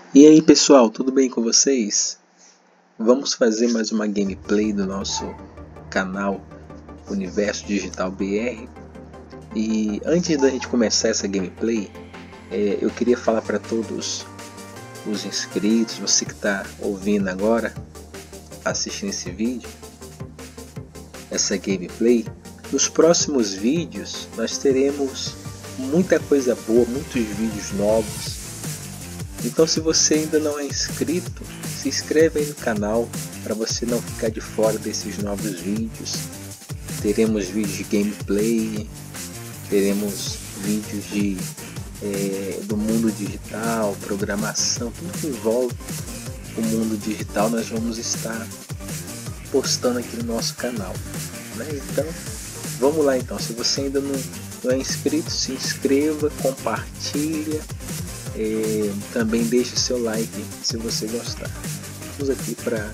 E aí pessoal, tudo bem com vocês? Vamos fazer mais uma gameplay do nosso canal Universo Digital BR. E antes da gente começar essa gameplay, eu queria falar para todos os inscritos, você que está ouvindo agora, assistindo esse vídeo, essa gameplay. Nos próximos vídeos nós teremos muita coisa boa, muitos vídeos novos. Então, se você ainda não é inscrito, se inscreve aí no canal para você não ficar de fora desses novos vídeos. Teremos vídeos de gameplay, teremos vídeos do mundo digital, programação, tudo que envolve o mundo digital nós vamos estar postando aqui no nosso canal, né? Então, vamos lá então. Se você ainda não é inscrito, se inscreva, compartilha. Também deixe seu like se você gostar. Vamos aqui para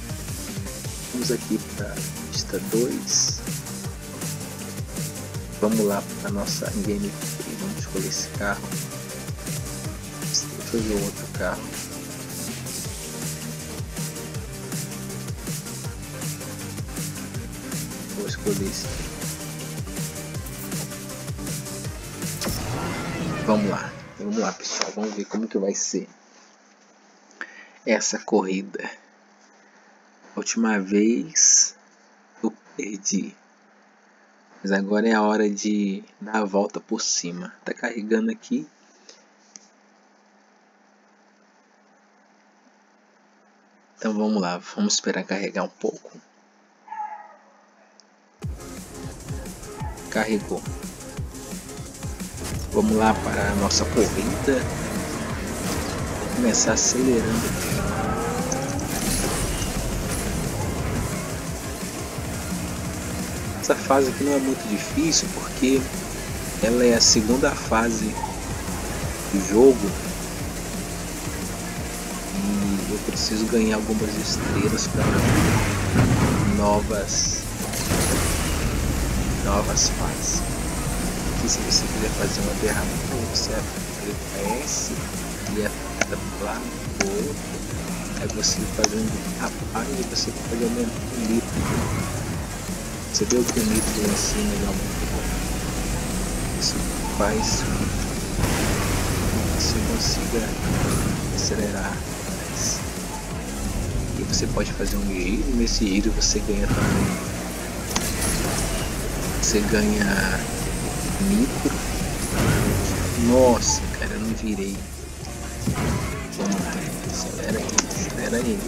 pista 2. Vamos lá para nossa gameplay. Vamos escolher esse carro. Deixa eu ver outro carro. Vou escolher esse aqui. Vamos lá pessoal, vamos ver como que vai ser essa corrida. Última vez eu perdi, mas agora é a hora de dar a volta por cima. Tá carregando aqui. Então vamos lá, vamos esperar carregar um pouco. Carregou. Vamos lá para a nossa corrida. Vou começar acelerando aqui. Essa fase aqui não é muito difícil porque ela é a segunda fase do jogo. E eu preciso ganhar algumas estrelas para novas fases. Aqui, se você quiser fazer uma derrapada, você aperta S e aperta lá no outro. Aí você fazendo derrapada e você pode aumentar o nitro. Você vê o que o nitro lá em cima ele aumenta. Isso faz que você consiga acelerar mais. E você pode fazer um giro, e nesse giro você ganha também. Você ganha nitro. Nossa, cara, eu não virei. Vamos lá, acelera aí.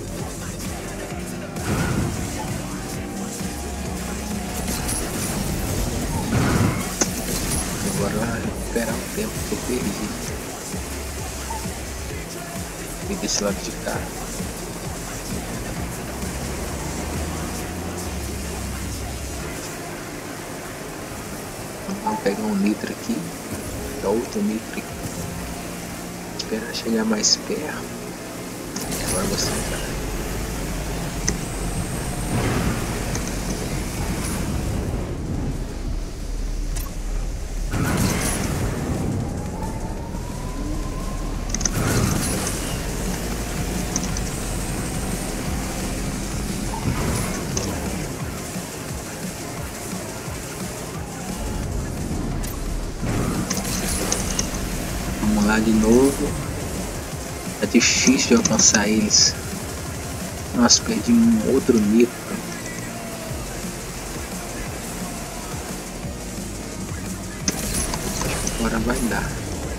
Agora recuperar o tempo que eu perdi. E desse lado de cá. Vamos pegar um nitro aqui, outro nitro aqui, esperar chegar mais perto. Agora você vai. Vamos lá de novo. É difícil de alcançar eles. Nossa, perdi um outro nitro. Acho que agora vai dar.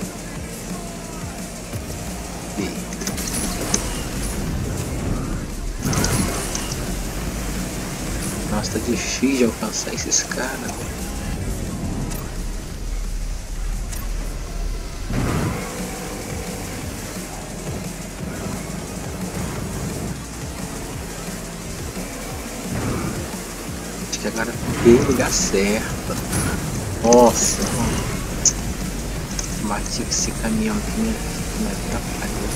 Nossa, tá difícil de alcançar esses caras. Que agora tem lugar certo. Nossa, bati esse caminhão aqui, me atrapalhou.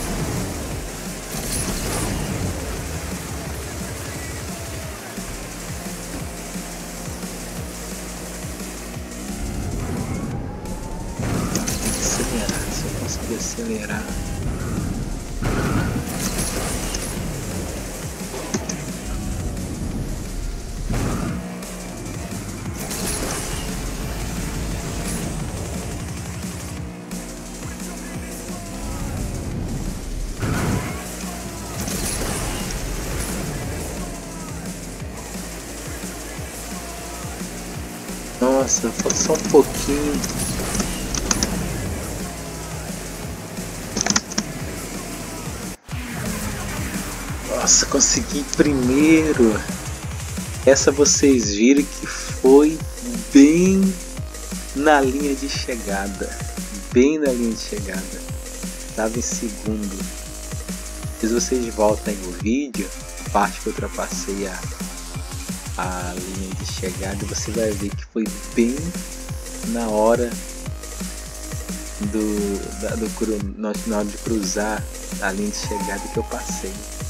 Tem que acelerar, se eu conseguir acelerar. Nossa, falta só um pouquinho. Nossa, consegui primeiro. Essa vocês viram que foi bem na linha de chegada. Bem na linha de chegada. Estava em segundo. Se vocês voltam aí no vídeo, a parte que eu ultrapassei a linha de chegada, você vai ver que foi bem na hora na hora de cruzar a linha de chegada que eu passei.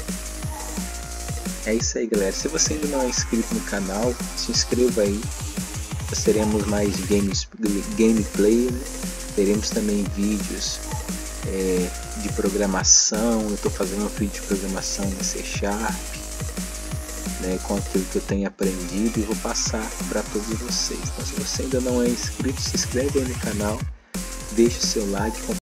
É isso aí, galera. Se você ainda não é inscrito no canal, se inscreva aí. Nós teremos mais gameplay, né? Teremos também vídeos de programação. Eu estou fazendo um vídeo de programação em C#, né, com aquilo que eu tenho aprendido, e vou passar para todos vocês. Então, se você ainda não é inscrito, se inscreve aí no canal, deixe seu like,